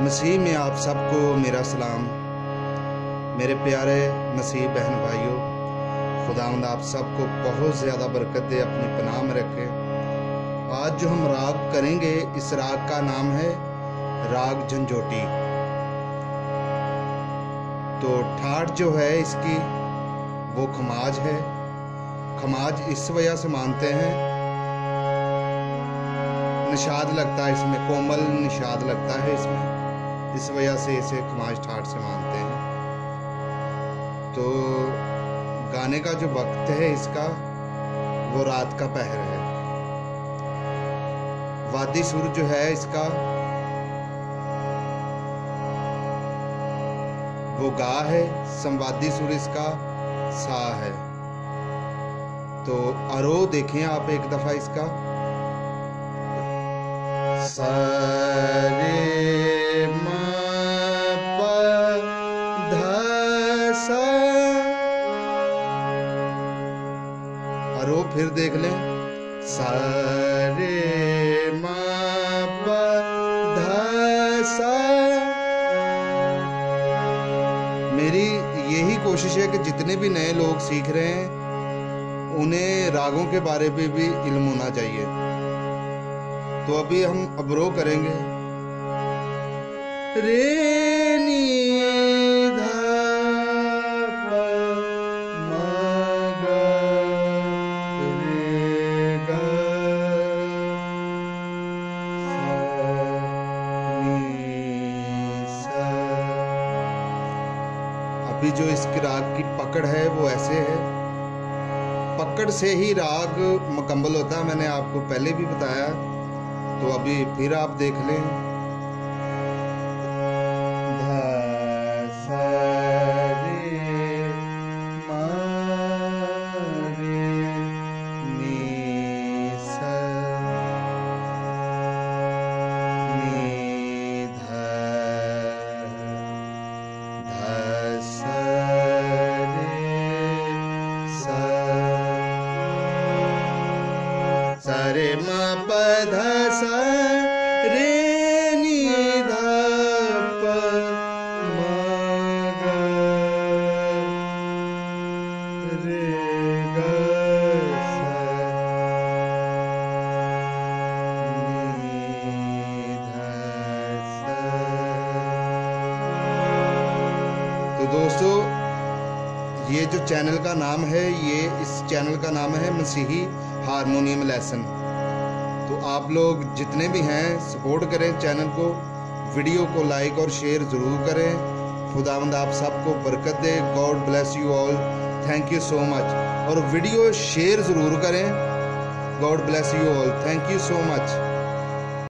मसीह में आप सबको मेरा सलाम। मेरे प्यारे मसीह बहन भाइयों, खुदावंद आप सबको बहुत ज़्यादा बरकत दे, अपनी पनाह में रखे। आज जो हम राग करेंगे, इस राग का नाम है राग झंझोटी। तो ठाठ जो है इसकी वो खमाज है। खमाज इस वजह से मानते हैं, निषाद लगता है इसमें, कोमल निषाद लगता है इसमें, इस वजह से इसे खमाज ठाठ से मानते हैं। तो गाने का जो वक्त है इसका वो रात का पहर है। वादी सुर जो है इसका वो गा है, संवादी सुर इसका सा है। तो आरोह देखें आप एक दफा इसका, सा रे मा पा धा सा। आरोह फिर देख लें, सा रे मा पा धा सा। मेरी यही कोशिश है कि जितने भी नए लोग सीख रहे हैं उन्हें रागों के बारे में भी इल्म होना चाहिए। तो अभी हम अवरोह करेंगे, रे नी धा पा मा गा रे गा सा नी सा। अभी जो इसकी राग की पकड़ है वो ऐसे है, पकड़ से ही राग मुकम्मल होता है, मैंने आपको पहले भी बताया। तो अभी फिर आप देख लें, धा सा रे मा रे नी सा नी धा धा सा रे सा सा रे मा पा धा सा रे नी धा पा मा गा रे गा सा नी धा सा। तो दोस्तों, ये जो चैनल का नाम है, इस चैनल का नाम है मसीही हारमोनियम लेसन। तो आप लोग जितने भी हैं सपोर्ट करें चैनल को, वीडियो को लाइक और शेयर ज़रूर करें। खुदावंद आप सबको बरकत दे। God bless you all, thank you so much. और वीडियो शेयर ज़रूर करें। God bless you all, thank you so much.